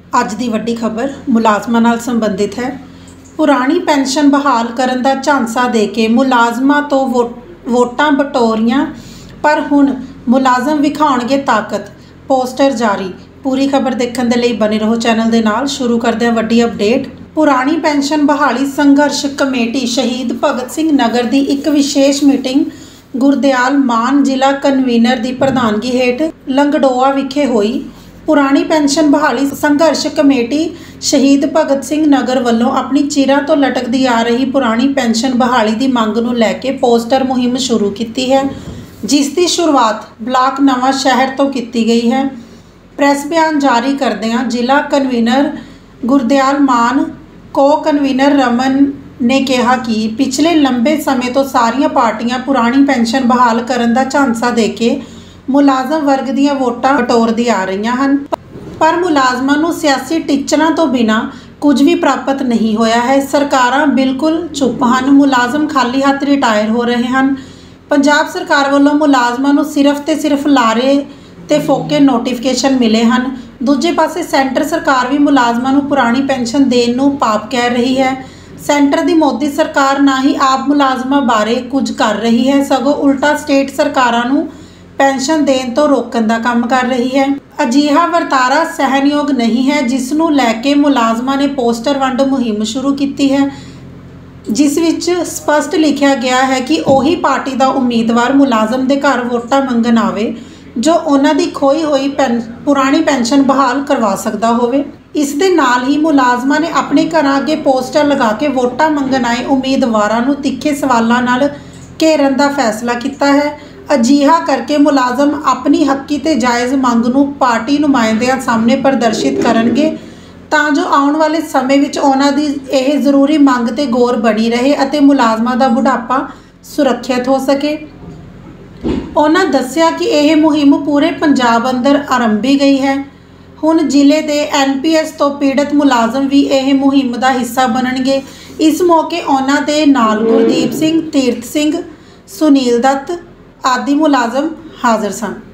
ਅੱਜ ਦੀ ਵੱਡੀ ਖਬਰ ਮੁਲਾਜ਼ਮਾਂ ਨਾਲ ਸੰਬੰਧਿਤ ਹੈ। ਪੁਰਾਣੀ ਪੈਨਸ਼ਨ ਬਹਾਲ ਕਰਨ ਦਾ ਝਾਂਸਾ ਦੇ ਕੇ ਮੁਲਾਜ਼ਮਾਂ ਤੋਂ ਵੋਟਾਂ ਬਟੋਰੀਆਂ, ਪਰ ਹੁਣ ਮੁਲਾਜ਼ਮ ਵਿਖਾਉਣਗੇ ਤਾਕਤ। ਪੋਸਟਰ ਜਾਰੀ। पूरी खबर देखने के लिए बने रहो चैनल के नाल। शुरू करते हैं वड्डी अपडेट। पुरानी पेंशन बहाली संघर्ष कमेटी शहीद भगत सिंह नगर की एक विशेष मीटिंग गुरदयाल मान जिला कन्वीनर की प्रधानगी हेठ लंगड़ोआ विखे हुई। पुरानी पेंशन बहाली संघर्ष कमेटी शहीद भगत सिंह नगर वालों अपनी चिरां तो लटकती आ रही पुरानी पेंशन बहाली की मंग नूं लैके पोस्टर मुहिम शुरू की है, जिसकी शुरुआत ब्लॉक नवां शहर तो की गई है। प्रैस बयान जारी करदिआं जिला कन्वीनर गुरदयाल मान को कन्वीनर रमन ने कहा कि पिछले लंबे समय तो सारिया पार्टियां पुरानी पेंशन बहाल करन दा झांसा दे के मुलाजम वर्ग दीआं वोटां बटोरदी आ रही हैं, पर मुलाजमां नूं सियासी टिचरां तो बिना कुछ भी प्राप्त नहीं होया है। सरकारां बिल्कुल चुप हैं, मुलाजम खाली हथ रिटायर हो रहे हैं। पंजाब सरकार वालों मुलाजमां नूं सिर्फ ते सिर्फ लारे ते फोके नोटिफिकेशन मिले हैं। दूजे पासे सेंटर सरकार भी मुलाजमां नूं पुरानी पेंशन देण नूं पाप कह रही है। सेंटर की मोदी सरकार ना ही आप मुलाजमां बारे कुछ कर रही है, सगों उल्टा स्टेट सरकारां नूं पेंशन देण तो रोकण दा काम कर रही है। अजिहा वरतारा सहनयोग नहीं है, जिस नूं लैके मुलाजमां ने पोस्टर वंड मुहिम शुरू की है, जिस विच स्पष्ट लिखा गया है कि उही पार्टी का उम्मीदवार मुलाजम के घर वोटां मंगण आवे जो उन्हां दी खोई हुई पुरानी पेंशन बहाल करवा सकता होवे। इस दे नाल ही मुलाजमां ने अपने घरां अगे पोस्टर लगा के वोटां मंगण आए उम्मीदवारां नूं तिखे सवालां नाल घेरन दा फैसला किया है। अजिहा करके मुलाजम अपनी हक्की ते जायज़ मंग नूं पार्टी नुमाइंदियां सामने प्रदर्शित करनगे, तां जो आउण वाले समय विच उन्हां दी इह जरूरी मंग ते गौर बनी रहे अते मुलाजमां दा बुढ़ापा सुरੱਖਿਅਤ हो सके। उन्होंने दस्सिया कि यह मुहिम पूरे पंजाब अंदर आरंभी गई है। हुण जिले के NPS तो पीड़ित मुलाजम भी यह मुहिम का हिस्सा बनणगे। इस मौके उन्होंने दे नाल गुरदीप सिंह, तीरथ सिंह, सुनील दत्त आदि मुलाजम हाज़र सन।